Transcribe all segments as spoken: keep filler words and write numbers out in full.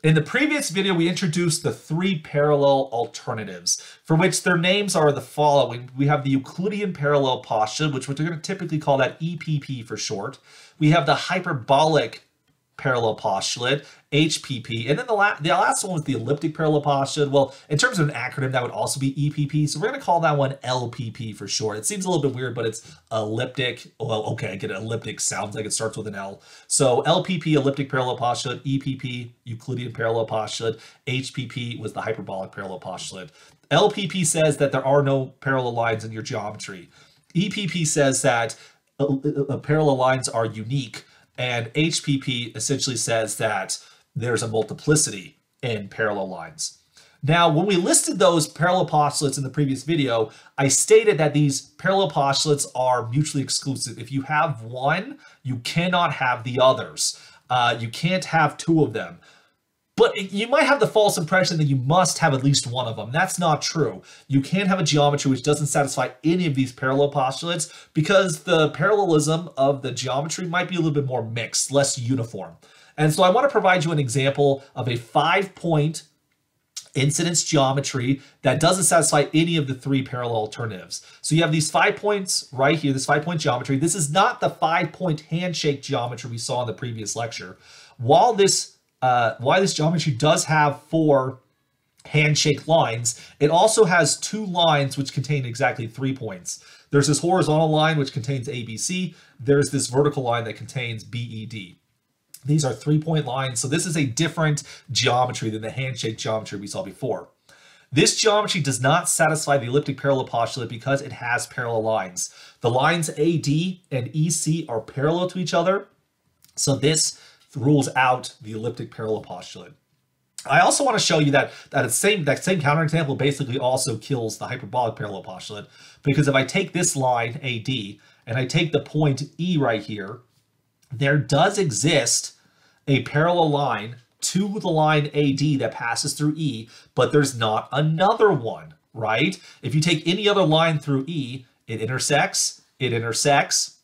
In the previous video, we introduced the three parallel alternatives, for which their names are the following. We have the Euclidean parallel postulate, which we're going to typically call that E P P for short. We have the hyperbolic parallel postulate, H P P, and then the, la the last one was the elliptic parallel postulate. Well, in terms of an acronym, that would also be E P P, so we're going to call that one L P P for short. It seems a little bit weird, but it's elliptic. Well, okay, I get it. Elliptic sounds like it starts with an L. So L P P, elliptic parallel postulate, E P P, Euclidean parallel postulate, H P P was the hyperbolic parallel postulate. L P P says that there are no parallel lines in your geometry. E P P says that uh, uh, parallel lines are unique. And H P P essentially says that there's a multiplicity in parallel lines. Now, when we listed those parallel postulates in the previous video, I stated that these parallel postulates are mutually exclusive. If you have one, you cannot have the others. Uh, you can't have two of them. But you might have the false impression that you must have at least one of them. That's not true. You can have a geometry which doesn't satisfy any of these parallel postulates because the parallelism of the geometry might be a little bit more mixed, less uniform. And so I want to provide you an example of a five-point incidence geometry that doesn't satisfy any of the three parallel alternatives. So you have these five points right here, this five-point geometry. This is not the five-point handshake geometry we saw in the previous lecture. While this Uh, why this geometry does have four handshake lines, it also has two lines which contain exactly three points. There's this horizontal line which contains A B C. There's this vertical line that contains B E D. These are three-point lines, so this is a different geometry than the handshake geometry we saw before. This geometry does not satisfy the elliptic parallel postulate because it has parallel lines. The lines A D and E C are parallel to each other, so this rules out the elliptic parallel postulate. I also want to show you that that same that same counterexample basically also kills the hyperbolic parallel postulate, because if I take this line A D and I take the point E right here, there does exist a parallel line to the line A D that passes through E, but there's not another one, right? If you take any other line through E, it intersects, it intersects,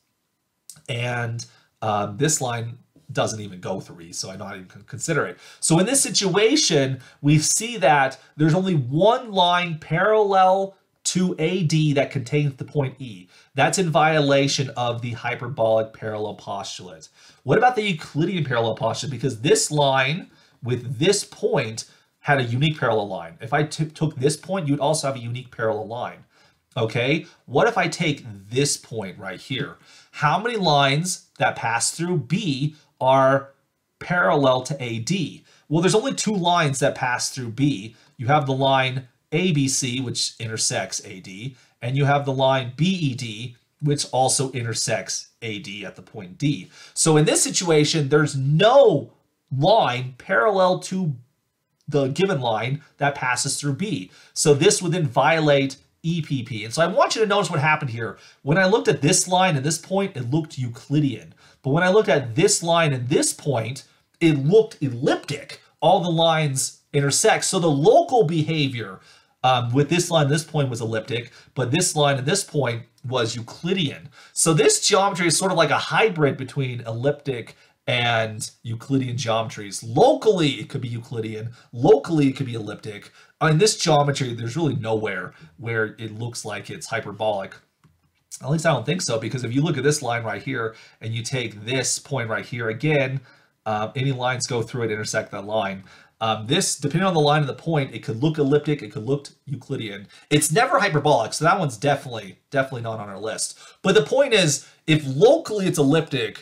and uh, this line doesn't even go through E, so I don't even consider it. So in this situation, we see that there's only one line parallel to A D that contains the point E. That's in violation of the hyperbolic parallel postulate. What about the Euclidean parallel postulate? Because this line with this point had a unique parallel line. If I took this point, you'd also have a unique parallel line. Okay, what if I take this point right here? How many lines that pass through B are parallel to A D? Well, there's only two lines that pass through B. You have the line A B C, which intersects A D, and you have the line B E D, which also intersects A D at the point D. So in this situation, there's no line parallel to the given line that passes through B. So this would then violate E P P. And so I want you to notice what happened here. When I looked at this line and this point, it looked Euclidean. But when I looked at this line and this point, it looked elliptic. All the lines intersect. So the local behavior um, with this line and this point was elliptic, but this line and this point was Euclidean. So this geometry is sort of like a hybrid between elliptic and Euclidean geometries. Locally, it could be Euclidean. Locally, it could be elliptic. In this geometry, there's really nowhere where it looks like it's hyperbolic. At least I don't think so, because if you look at this line right here and you take this point right here, again, uh, any lines go through it, intersect that line. Um, this, depending on the line and the point, it could look elliptic, it could look Euclidean. It's never hyperbolic, so that one's definitely, definitely not on our list. But the point is, if locally it's elliptic,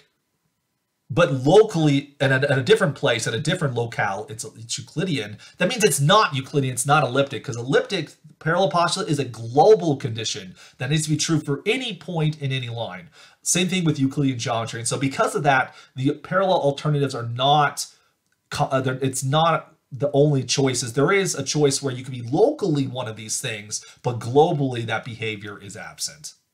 but locally, and at, at a different place, at a different locale, it's, it's Euclidean, that means it's not Euclidean, it's not elliptic, because elliptic parallel postulate is a global condition that needs to be true for any point in any line. Same thing with Euclidean geometry. And so because of that, the parallel alternatives are not, it's not the only choices. There is a choice where you can be locally one of these things, but globally that behavior is absent.